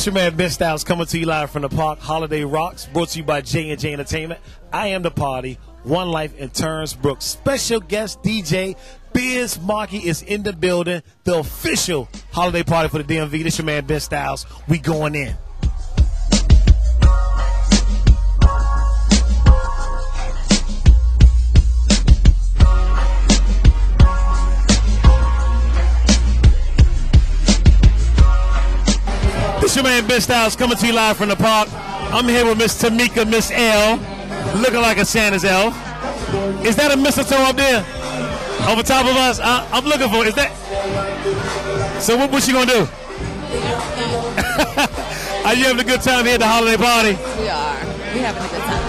This your man Ben Styles coming to you live from the park. Holiday Rocks, brought to you by J&J Entertainment. I am the party. One Life in Terrence Brooks. Special guest DJ Biz Markie is in the building. The official holiday party for the DMV. This your man Ben Styles. We going in. This your man Ben Styles coming to you live from the park. I'm here with Miss Tamika, Miss L, looking like a Santa's elf. Is that a mistletoe up there? Over top of us? I'm looking for it. Is that? So what you gonna do? Are you having a good time here at the holiday party? We are. We having a good time.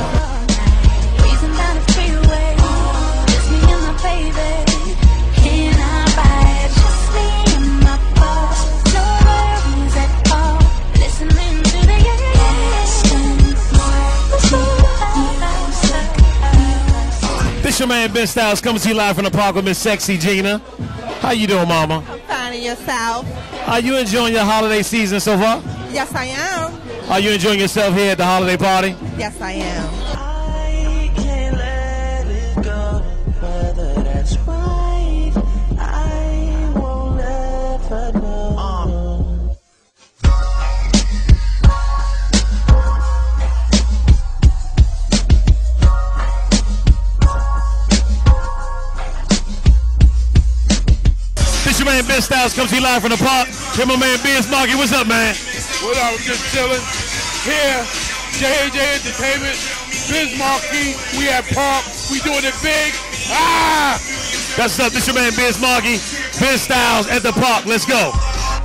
This your man Ben Styles coming to you live from the park with Miss Sexy Gina. How you doing, Mama? I'm fine, and yourself? Are you enjoying your holiday season so far? Yes, I am. Are you enjoying yourself here at the holiday party? Yes, I am. I can't let it go, whether that's right. I won't ever know. This your man Ben Styles comes to you live from the park. Here my man Biz Markie. What's up, man? What up? Just chilling here. J&J Entertainment, Biz Markie. We at Park. We doing it big. Ah! That's up. This your man Biz Markie. Ben Styles at the park. Let's go.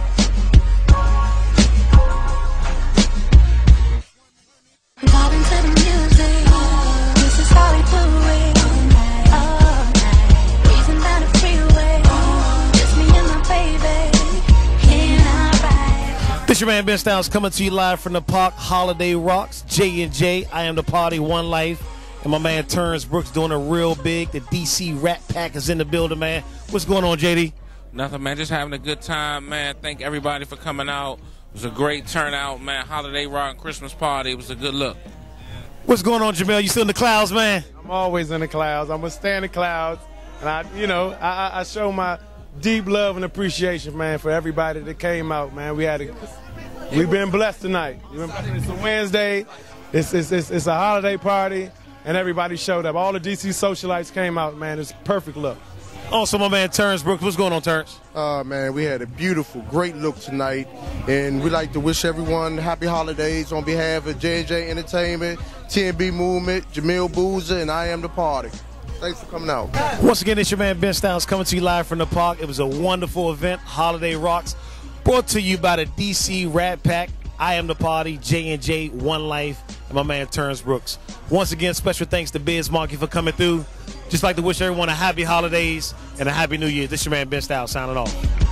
Vibing to the music, this is how we do it. All night, breezing down the freeway, just me and my baby. Can I ride? This your man Ben Styles coming to you live from the park. Holiday Rocks, J&J. I am the party, One Life. And my man Terrence Brooks doing it real big. The DC Rat Pack is in the building, man. What's going on, JD? Nothing, man. Just having a good time, man. Thank everybody for coming out. It was a great turnout, man. Holiday Rock Christmas party. It was a good look. What's going on, Jamel? You still in the clouds, man? I'm always in the clouds. I'm gonna stay in the clouds, and I show my deep love and appreciation, man, for everybody that came out, man. We've been blessed tonight. It's a Wednesday. It's a holiday party, and everybody showed up. All the DC socialites came out, man. It's a perfect look. Also, my man Terrence Brooks. What's going on, Terrence? Man, we had a beautiful, great look tonight, and we'd like to wish everyone happy holidays on behalf of J&J Entertainment, TNB Movement, Jamil Boozer, and I Am the Party. Thanks for coming out. Once again, it's your man Ben Styles coming to you live from the park. It was a wonderful event, Holiday Rocks, brought to you by the DC Rat Pack. I Am the Party, J&J, One Life, and my man Terrence Brooks. Once again, special thanks to Biz Markie for coming through. Just like to wish everyone a happy holidays and a happy new year. This is your man Ben Styles signing off.